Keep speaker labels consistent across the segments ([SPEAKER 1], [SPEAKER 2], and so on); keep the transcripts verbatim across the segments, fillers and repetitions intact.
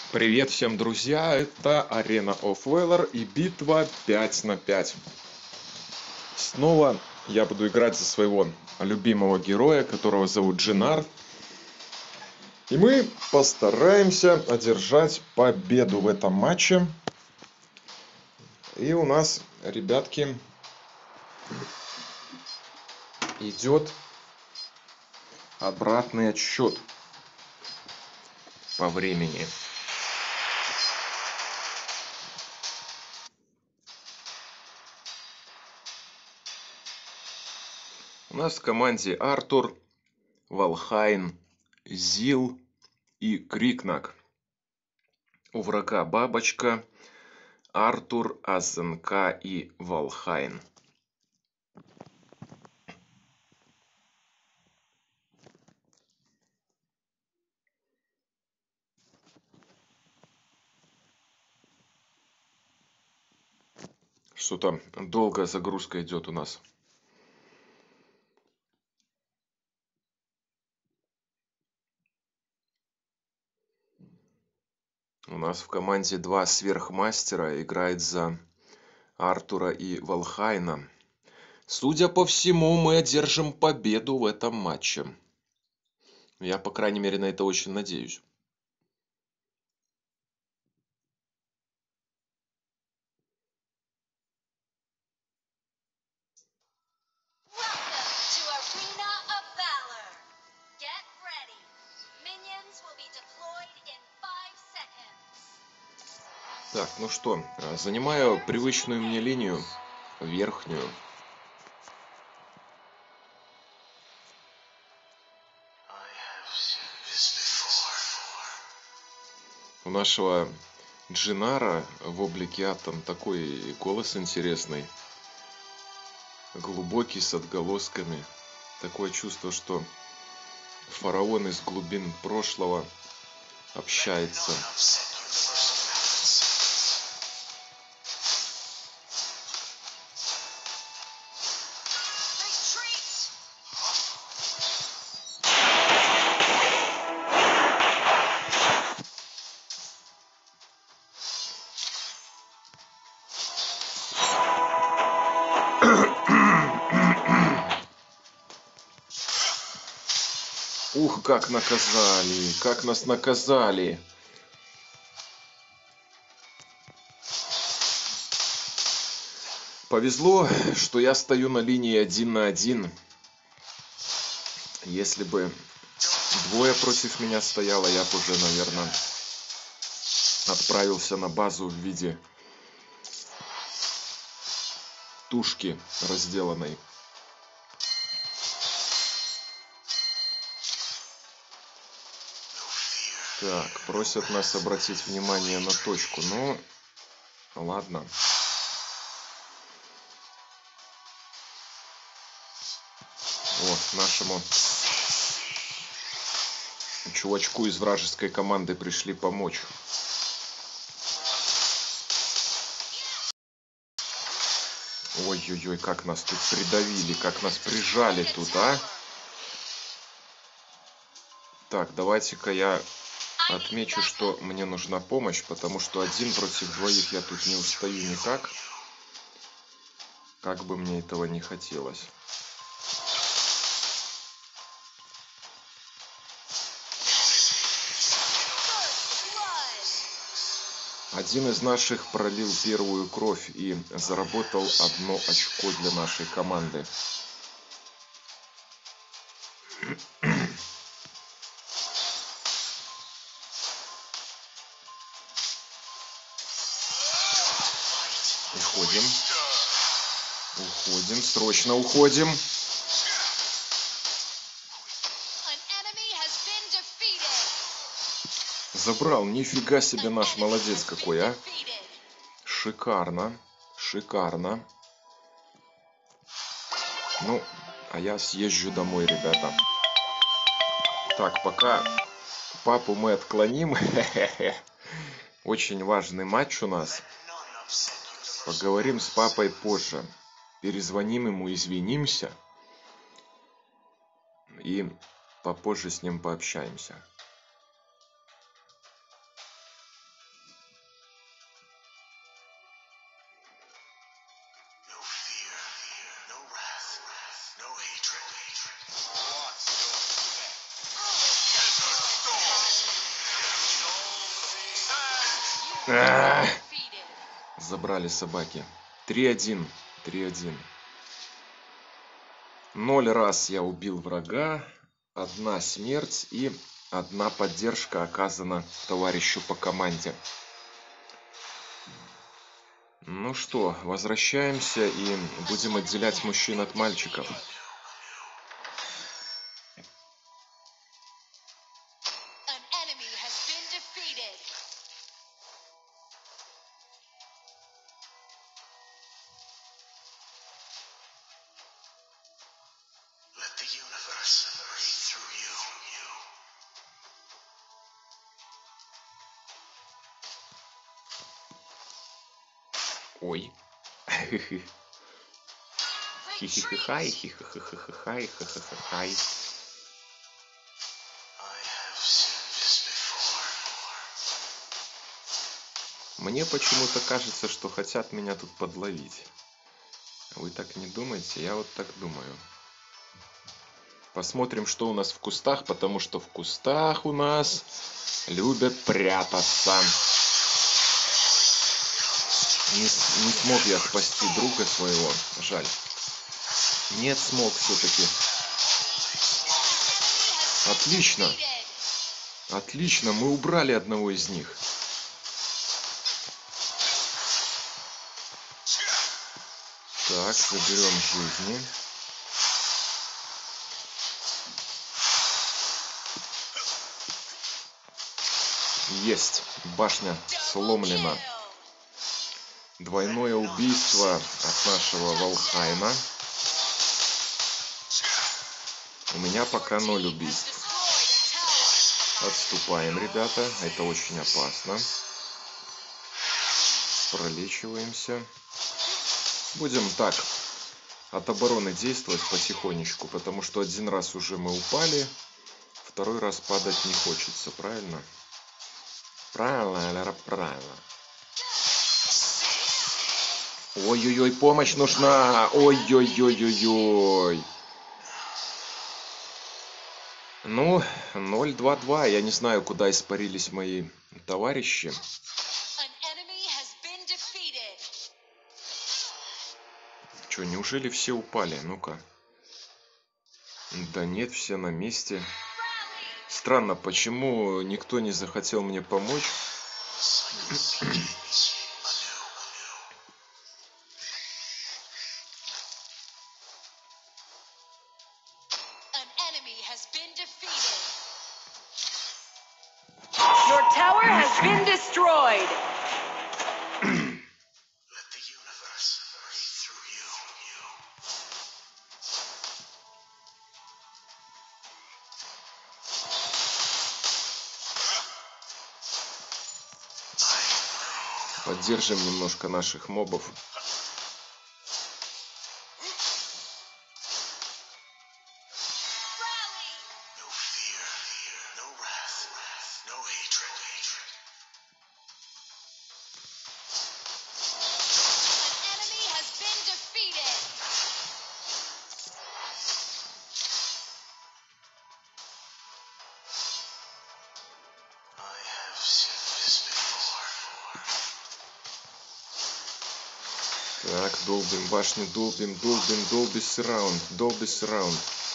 [SPEAKER 1] Привет всем, друзья! Это Arena of Valor и битва пять на пять. Снова я буду играть за своего любимого героя, которого зовут Джинар. И мы постараемся одержать победу в этом матче. И у нас, ребятки, идет обратный отсчет по времени. У нас в команде Артур, Валхайн, Зил и Крикнак. У врага Бабочка, Артур, АЗНК и Валхайн. Что-то долгая загрузка идет у нас. У нас в команде два сверхмастера, играет за Артура и Валхайна. Судя по всему, мы одержим победу в этом матче. Я, по крайней мере, на это очень надеюсь. Так, ну что, занимаю привычную мне линию, верхнюю. У нашего Джинара в облике Атом такой голос интересный, глубокий, с отголосками. Такое чувство, что фараон из глубин прошлого общается. Ух, как наказали, как нас наказали. Повезло, что я стою на линии один на один. Если бы двое против меня стояло, я бы уже, наверное, отправился на базу в виде тушки разделанной. Так, просят нас обратить внимание на точку. Ну, ладно. Вот, нашему чувачку из вражеской команды пришли помочь. Ой-ой-ой, как нас тут придавили, как нас прижали тут, а? Так, давайте-ка я отмечу, что мне нужна помощь, потому что один против двоих я тут не устаю никак. Как бы мне этого не хотелось. Один из наших пролил первую кровь и заработал одно очко для нашей команды. Уходим. Уходим, срочно уходим. Забрал, нифига себе, наш молодец какой, а. Шикарно, шикарно. Ну, а я съезжу домой, ребята. Так, пока папу мы отклоним. Очень важный матч у нас. Поговорим с папой позже. Перезвоним ему, извинимся. И попозже с ним пообщаемся. А-а-а! Забрали собаки. три один. три один. Ноль раз я убил врага. Одна смерть и одна поддержка оказана товарищу по команде. Ну что, возвращаемся и будем отделять мужчин от мальчиков. Ой. Хи-хи-хай, хи-хи-хай, хи-хи-хай. Мне почему-то кажется, что хотят меня тут подловить. Вы так не думаете? Я вот так думаю. Посмотрим, что у нас в кустах, потому что в кустах у нас любят прятаться. Не, не смог я спасти друга своего. Жаль. Нет, смог все-таки. Отлично. Отлично, мы убрали одного из них. Так, заберем жизни. Есть. Башня сломлена. Двойное убийство от нашего Валхайна. У меня пока ноль убийств. Отступаем, ребята. Это очень опасно. Пролечиваемся. Будем так от обороны действовать потихонечку, потому что один раз уже мы упали, второй раз падать не хочется, правильно? Правильно, правильно. Ой-ой-ой, помощь нужна! Ой-ой-ой-ой-ой! Ну, ноль два два. Я не знаю, куда испарились мои товарищи. Что, неужели все упали? Ну-ка. Да нет, все на месте. Странно, почему никто не захотел мне помочь?
[SPEAKER 2] Your tower has been destroyed.
[SPEAKER 1] Поддержим немножко наших мобов. Так, долбим башню, долбим, долбим, долби сраунд, долби сраунд.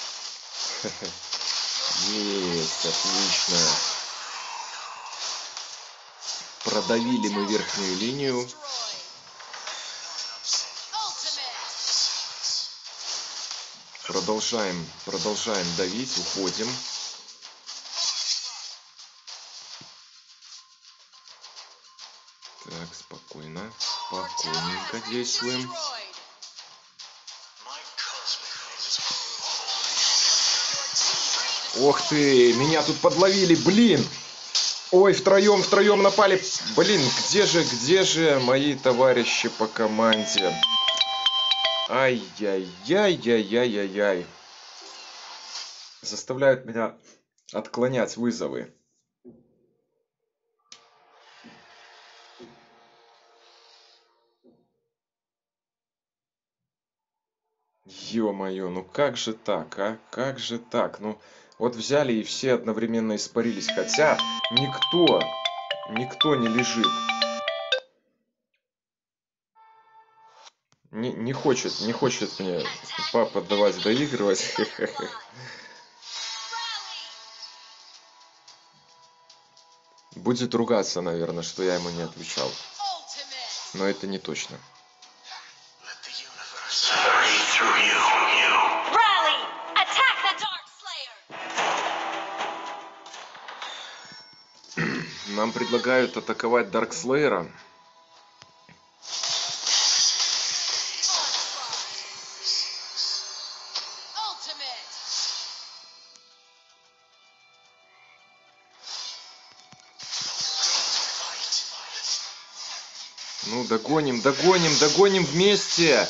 [SPEAKER 1] Есть, отлично. Продавили мы верхнюю линию. Продолжаем, продолжаем давить, уходим. Так, спокойно, спокойненько действуем. Ох ты, меня тут подловили, блин! Ой, втроем, втроем напали. Блин, где же, где же мои товарищи по команде? Ай-яй-яй-яй-яй-яй-яй. Заставляют меня отклонять вызовы. Ё-моё, ну как же так, а? Как же так? Ну, вот взяли и все одновременно испарились. Хотя никто, никто не лежит. Не, не хочет, не хочет мне папа давать доигрывать. Будет ругаться, наверное, что я ему не отвечал. Но это не точно.
[SPEAKER 2] Rally! Attack the Dark Slayer!
[SPEAKER 1] Нам предлагают атаковать Даркслеера. Ну, догоним, догоним, догоним вместе.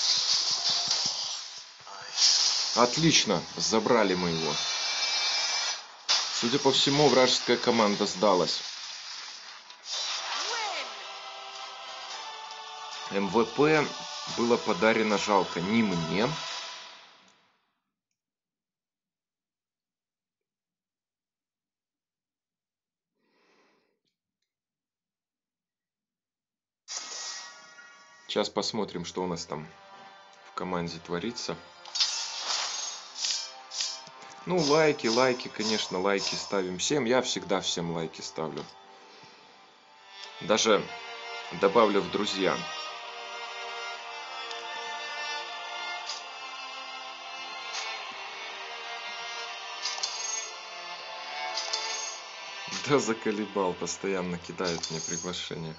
[SPEAKER 1] Отлично, забрали мы его. Судя по всему, вражеская команда сдалась. эм вэ пэ было подарено жалко не мне. Сейчас посмотрим, что у нас там в команде творится. Ну, лайки, лайки, конечно, лайки ставим всем. Я всегда всем лайки ставлю. Даже добавлю в друзья. Да, заколебал, постоянно кидают мне приглашение.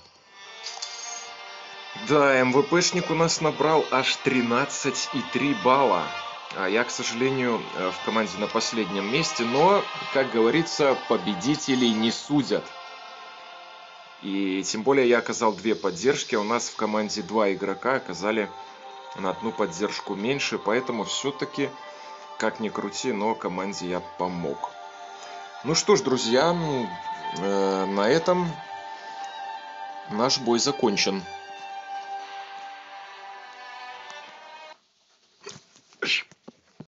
[SPEAKER 1] Да, эм вэ пэшник у нас набрал аж тринадцать и три балла. А я, к сожалению, в команде на последнем месте, но, как говорится, победителей не судят. И тем более я оказал две поддержки, а у нас в команде два игрока оказали на одну поддержку меньше, поэтому все-таки, как ни крути, но команде я помог. Ну что ж, друзья, э, на этом наш бой закончен.